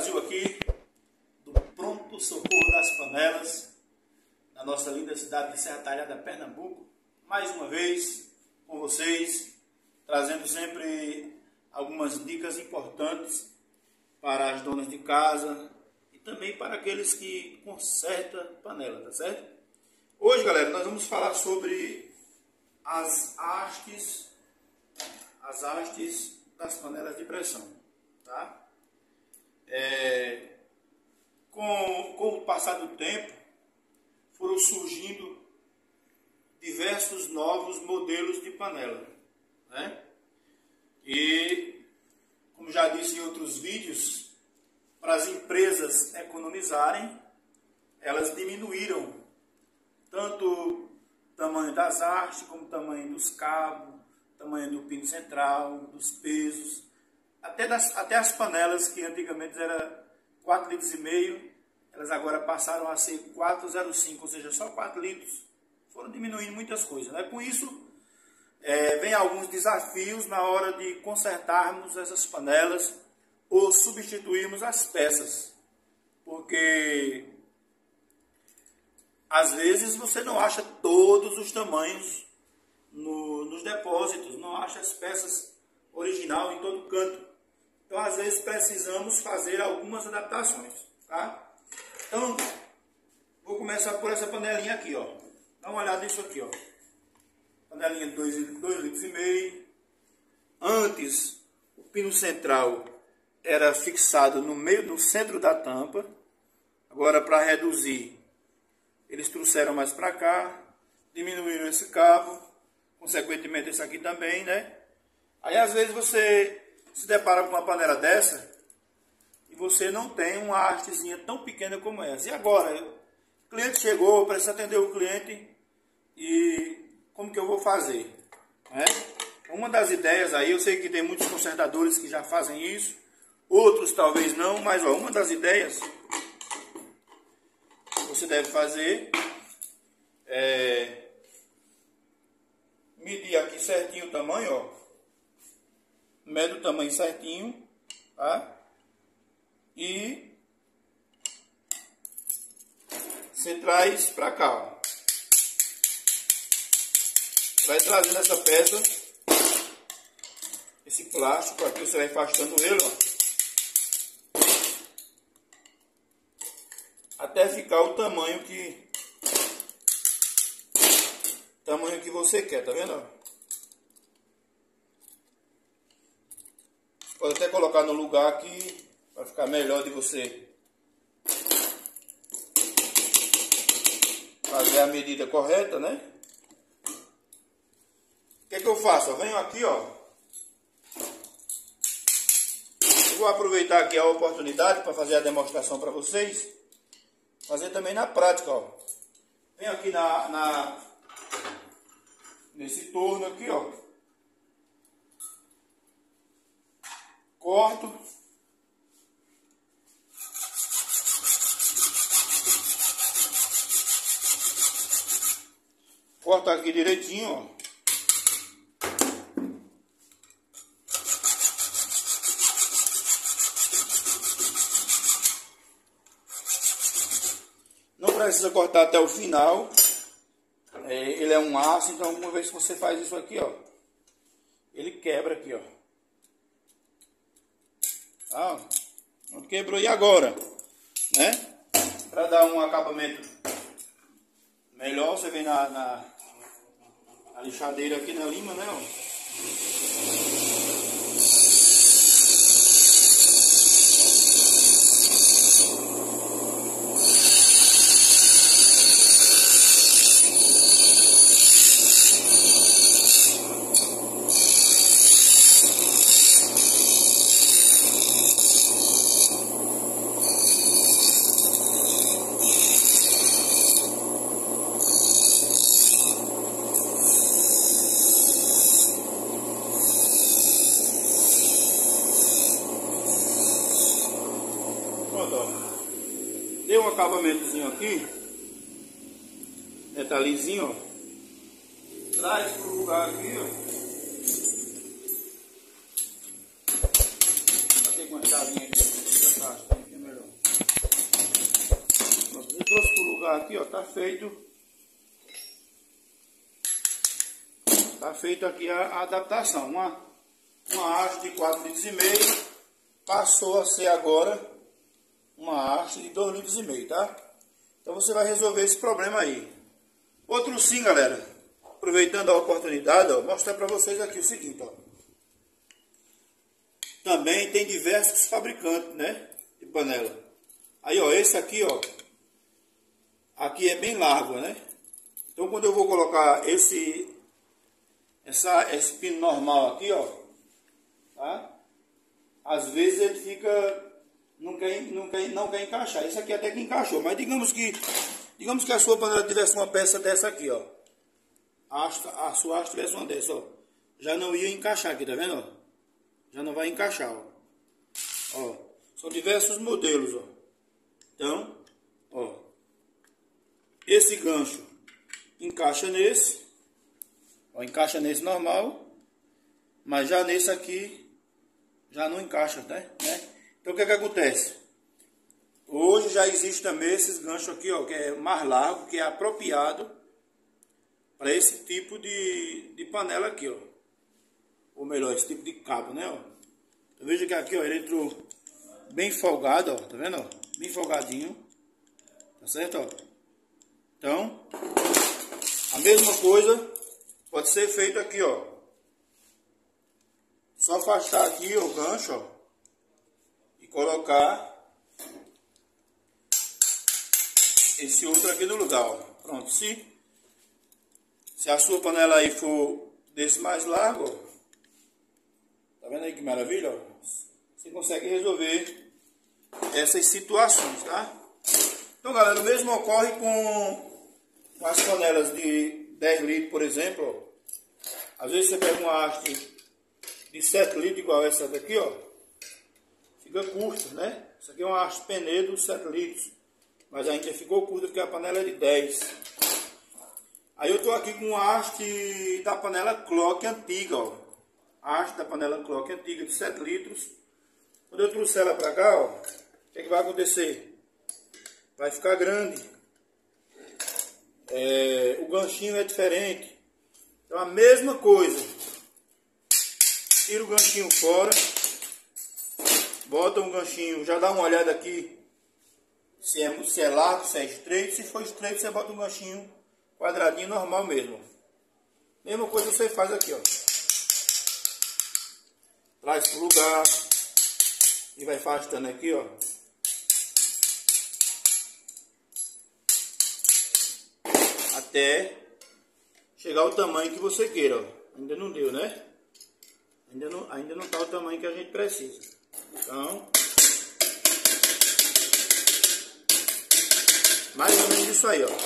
Brasil aqui, do Pronto Socorro das Panelas, na nossa linda cidade de Serra Talhada, Pernambuco. Mais uma vez com vocês, trazendo sempre algumas dicas importantes para as donas de casa e também para aqueles que consertam panela, tá certo? Hoje, galera, nós vamos falar sobre as hastes das panelas de pressão, tá? Com o passar do tempo, foram surgindo diversos novos modelos de panela, né? E, como já disse em outros vídeos, para as empresas economizarem, elas diminuíram tanto o tamanho das hastes, como o tamanho dos cabos, tamanho do pino central, dos pesos, até as panelas que antigamente era 4,5 litros, elas agora passaram a ser 4,05, ou seja, só 4 litros. Foram diminuindo muitas coisas, né? Com isso, vem alguns desafios na hora de consertarmos essas panelas ou substituirmos as peças, porque às vezes você não acha todos os tamanhos nos depósitos, não acha as peças original em todo canto. Então, às vezes, precisamos fazer algumas adaptações, tá? Então, vou começar por essa panelinha aqui, ó. Dá uma olhada nisso aqui, ó. Panelinha de 2,5 litros. Antes, o pino central era fixado no centro da tampa. Agora, para reduzir, eles trouxeram mais para cá, diminuíram esse cabo, consequentemente esse aqui também, né? Aí, às vezes, você se depara com uma panela dessa e você não tem uma hastezinha tão pequena como essa. E agora? O cliente chegou, precisa atender o cliente e como que eu vou fazer? Né? Uma das ideias aí, eu sei que tem muitos consertadores que já fazem isso, outros talvez não, mas ó, uma das ideias que você deve fazer é medir aqui certinho o tamanho, ó. Mede o tamanho certinho, tá? E você traz pra cá, ó. Vai trazendo essa peça, esse plástico aqui, você vai afastando ele, ó, até ficar o tamanho que você quer, tá vendo? Pode até colocar no lugar aqui para ficar melhor de você fazer a medida correta, né? O que é que eu faço? Eu venho aqui, ó. Eu vou aproveitar aqui a oportunidade para fazer a demonstração para vocês. Fazer também na prática, ó. Venho aqui nesse torno aqui, ó. Corto. Corto aqui direitinho, ó. Não precisa cortar até o final. Ele é um aço, então uma vez que você faz isso aqui, ó, ele quebra aqui, ó. Ah, quebrou, e agora? Né? Para dar um acabamento melhor, você vem na lixadeira aqui na lima, né? Ó. Pronto, ó. Deu um acabamentozinho aqui. Tá lisinho, ó. Traz pro lugar aqui, ó. Bater com a chavinha aqui. lá aqui, ó, tá feito. Tá feito aqui a adaptação. Uma haste de 4,5 litros passou a ser agora uma haste de 2,5 litros, tá? Então você vai resolver esse problema aí. Outro sim, galera. Aproveitando a oportunidade, ó, mostrar para vocês aqui o seguinte, ó. Também tem diversos fabricantes, né, de panela. Aí, ó, esse aqui, ó, aqui é bem largo, né? Então, quando eu vou colocar esse pino normal aqui, ó, tá? Às vezes ele fica, não quer encaixar. Esse aqui até que encaixou, mas digamos que a sua panela tivesse uma peça dessa aqui, ó. A sua haste tivesse uma dessa, ó. Já não ia encaixar aqui, tá vendo, ó? Já não vai encaixar, ó. Ó, são diversos modelos, ó. Então, ó, esse gancho encaixa nesse, ó, encaixa nesse normal, mas já nesse aqui já não encaixa, né? Então o que acontece? Hoje já existe também esses ganchos aqui, ó, que é mais largo, que é apropriado para esse tipo de panela aqui, ó. Ou melhor, esse tipo de cabo, né, ó. Eu vejo que aqui, ó, ele entrou bem folgado, ó, tá vendo, ó? Bem folgadinho, tá certo, ó. Então, a mesma coisa pode ser feito aqui, ó. Só afastar aqui o gancho, ó, e colocar esse outro aqui no lugar, ó. Pronto, se a sua panela aí for desse mais largo, ó, tá vendo aí que maravilha, ó? Você consegue resolver essas situações, tá? Então, galera, o mesmo ocorre com as panelas de 10 litros, por exemplo, ó. Às vezes você pega uma haste de 7 litros, igual essa daqui, ó. Fica curta, né? Isso aqui é uma haste Penedo 7 litros. Mas ainda ficou curta porque a panela é de 10. Aí eu tô aqui com uma haste da panela Clock antiga, ó. A haste da panela Clock antiga de 7 litros. Quando eu trouxer ela pra cá, ó, o que vai acontecer? Vai ficar grande. O ganchinho é diferente. Então a mesma coisa. Tira o ganchinho fora. Bota um ganchinho, já dá uma olhada aqui. Se é largo, se é estreito. Se for estreito, você bota um ganchinho quadradinho normal mesmo. Mesma coisa você faz aqui, ó. Traz pro lugar. E vai afastando aqui, ó. Até chegar ao tamanho que você queira, ó. Ainda não deu, né? Ainda não tá o tamanho que a gente precisa. Então, mais ou menos isso aí, ó.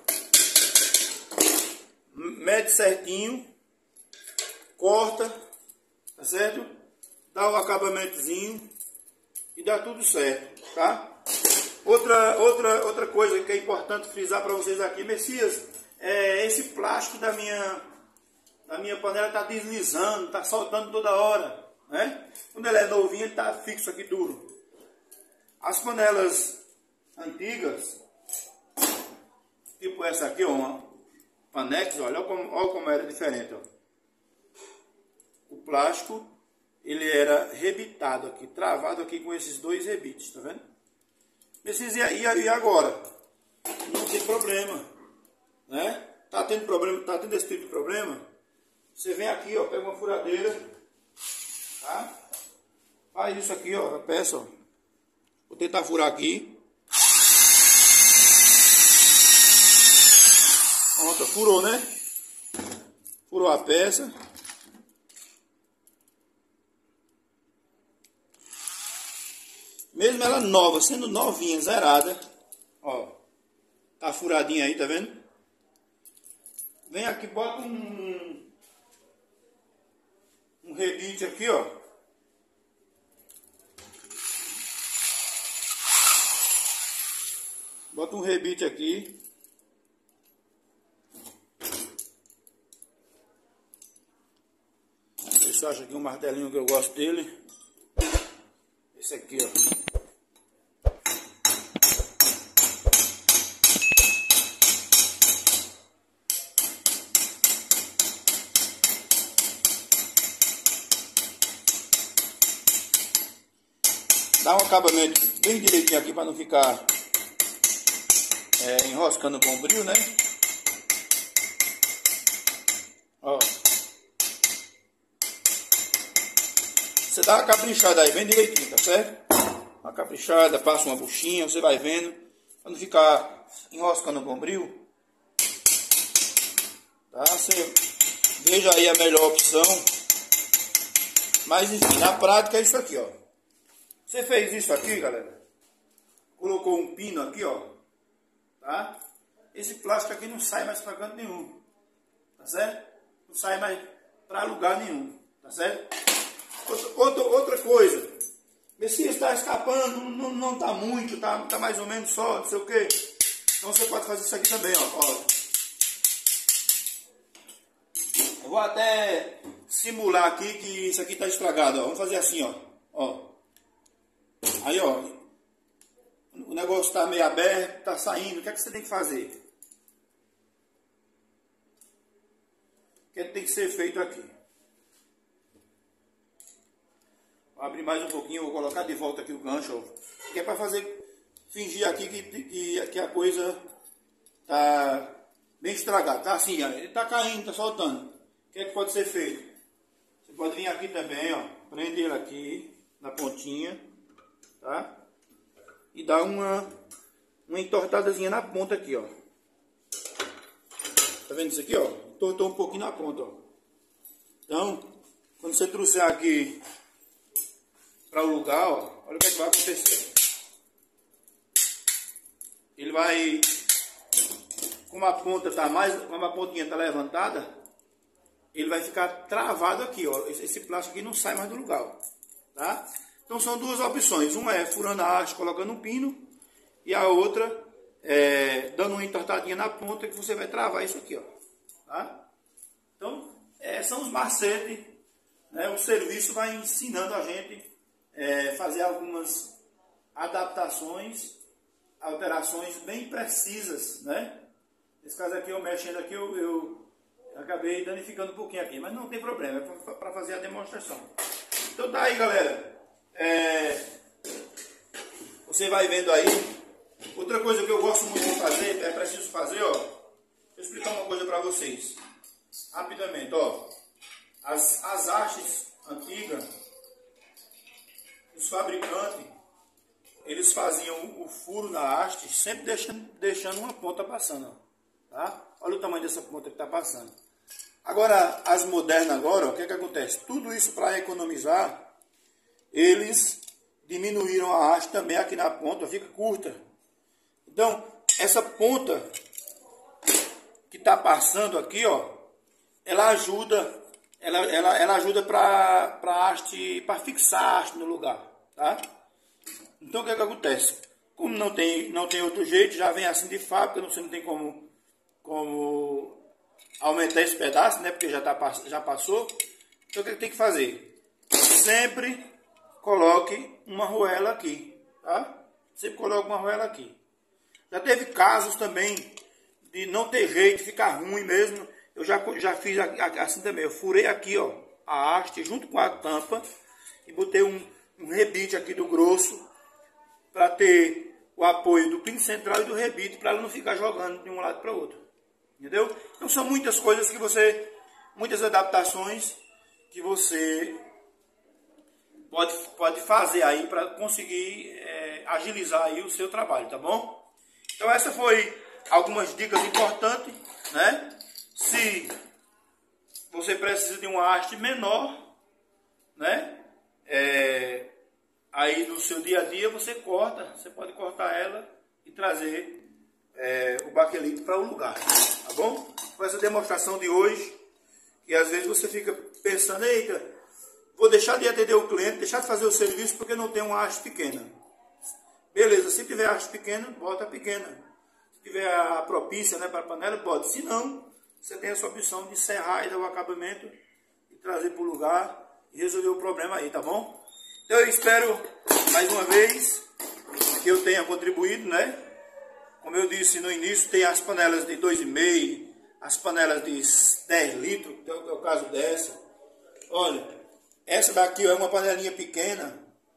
Mede certinho, corta, tá certo? Dá o acabamentozinho e dá tudo certo, tá? Outra coisa que é importante frisar para vocês aqui, Messias, esse plástico da minha panela tá deslizando, tá soltando toda hora, né? Quando ele é novinho, ele tá fixo aqui duro. As panelas antigas, tipo essa aqui, ó, uma Panex, olha como era diferente, ó. O plástico, ele era rebitado aqui, travado aqui com esses dois rebites, tá vendo? E agora? Não tem problema, né? Tá tendo problema, tá tendo esse tipo de problema? Você vem aqui, ó, pega uma furadeira, tá? Faz isso aqui, ó, a peça, ó. Vou tentar furar aqui. Pronto, furou, né? Furou a peça. Mesmo ela nova, sendo novinha, zerada, ó, tá furadinha aí, tá vendo? Vem aqui, bota um rebite aqui, ó. Bota um rebite aqui. Você acha aqui um martelinho que eu gosto dele. Esse aqui, ó. Dá um acabamento bem direitinho aqui para não ficar enroscando o bombril, né? Ó. Você dá uma caprichada aí, bem direitinho, tá certo? Uma caprichada, passa uma buchinha, você vai vendo. Para não ficar enroscando o bombril. Tá? Você veja aí a melhor opção. Mas enfim, na prática é isso aqui, ó. Você fez isso aqui, galera. Colocou um pino aqui, ó. Tá? Esse plástico aqui não sai mais para canto nenhum. Tá certo? Não sai mais para lugar nenhum. Tá certo? Outra coisa. Vê se está escapando, não está muito, tá mais ou menos só, não sei o que. Então você pode fazer isso aqui também, ó. Eu vou até simular aqui que isso aqui está estragado, ó. Vamos fazer assim, ó. Aí, ó. O negócio está meio aberto, está saindo. O que é que você tem que fazer? O que é que tem que ser feito aqui? Vou abrir mais um pouquinho, vou colocar de volta aqui o gancho, ó. Que é para fingir aqui que a coisa tá bem estragada. Tá assim, ó. Ele tá caindo, tá soltando. O que é que pode ser feito? Você pode vir aqui também, ó. Prende ele aqui na pontinha, tá? E dá uma entortadazinha na ponta aqui, ó. Tá vendo isso aqui, ó? Entortou um pouquinho na ponta, ó. Então, quando você trouxer aqui para o lugar, ó, olha o que é que vai acontecer. Ele vai, como a ponta tá como a pontinha tá levantada, ele vai ficar travado aqui, ó. Esse plástico aqui não sai mais do lugar, ó, tá? Então são duas opções. Uma é furando a haste, colocando um pino, e a outra é dando uma entortadinha na ponta que você vai travar isso aqui, ó, tá? Então, são os macetes, né? O serviço vai ensinando a gente fazer algumas adaptações, alterações bem precisas, né? Nesse caso aqui, eu mexendo aqui, eu acabei danificando um pouquinho aqui, mas não tem problema, é para fazer a demonstração. Então tá aí, galera. Você vai vendo aí. Outra coisa que eu gosto muito de fazer, é preciso fazer, ó. Deixa eu explicar uma coisa para vocês. Rapidamente, ó. As hastes antigas, os fabricantes, eles faziam o furo na haste, sempre deixando uma ponta passando, ó, tá? Olha o tamanho dessa ponta que está passando. Agora, as modernas agora, ó, o que é que acontece? Tudo isso para economizar, eles diminuíram a haste também aqui na ponta, fica curta. Então, essa ponta que está passando aqui, ó, ela ajuda, ela ajuda para fixar a haste no lugar, tá? Então, o que é que acontece? Como não tem outro jeito, já vem assim de fábrica, você não tem como aumentar esse pedaço, né? Porque já passou. Então, o que tem que fazer? Sempre coloque uma arruela aqui, tá? Sempre coloque uma arruela aqui. Já teve casos também de não ter jeito, ficar ruim mesmo. Eu já fiz assim também. Eu furei aqui, ó, a haste junto com a tampa e botei um rebite aqui do grosso para ter o apoio do pino central e do rebite para ela não ficar jogando de um lado para o outro. Entendeu? Então são muitas coisas que muitas adaptações que você pode fazer aí para conseguir agilizar aí o seu trabalho, tá bom? Então essa foi algumas dicas importantes, né? Se você precisa de uma haste menor, né? Aí no seu dia a dia você pode cortar ela e trazer o baquelito para o lugar, tá bom? Com essa demonstração de hoje, que às vezes você fica pensando, eita, vou deixar de atender o cliente, deixar de fazer o serviço porque não tem uma haste pequena. Beleza, se tiver haste pequena, bota a pequena. Se tiver a propícia, né, para a panela, bota. Se não, você tem essa opção de serrar e dar o acabamento e trazer para o lugar e resolver o problema aí, tá bom? Então eu espero, mais uma vez, que eu tenha contribuído, né? Como eu disse no início, tem as panelas de 2,5, as panelas de 10 litros, que é o caso dessa. Olha, essa daqui ó, é uma panelinha pequena.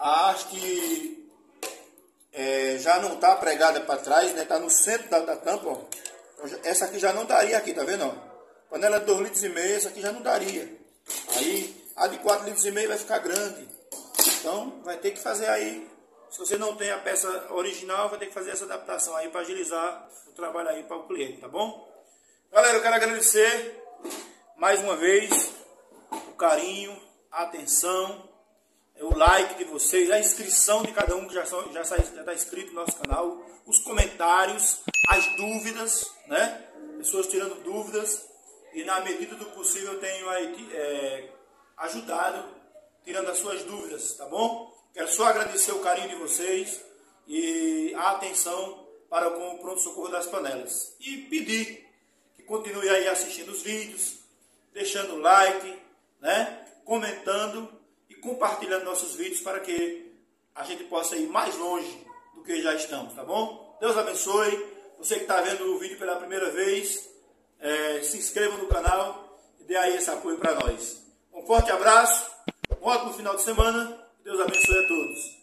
a haste já não está pregada para trás, né? Está no centro da tampa, ó. Essa aqui já não daria aqui, tá vendo? Ó? Panela de 2,5 litros, essa aqui já não daria. Aí a de 4,5 litros vai ficar grande. Então vai ter que fazer aí. Se você não tem a peça original, vai ter que fazer essa adaptação aí para agilizar o trabalho aí para o cliente, tá bom? Galera, eu quero agradecer mais uma vez o carinho, a atenção, o like de vocês, a inscrição de cada um que já está inscrito no nosso canal, os comentários, as dúvidas, né? Pessoas tirando dúvidas, e na medida do possível eu tenho aí ajudado, tirando as suas dúvidas, tá bom? Quero só agradecer o carinho de vocês e a atenção para com o pronto-socorro das panelas. E pedir que continue aí assistindo os vídeos, deixando o like, né? Comentando e compartilhando nossos vídeos para que a gente possa ir mais longe do que já estamos, tá bom? Deus abençoe. Você que está vendo o vídeo pela primeira vez, se inscreva no canal e dê aí esse apoio para nós. Um forte abraço, um ótimo final de semana. Deus abençoe a todos.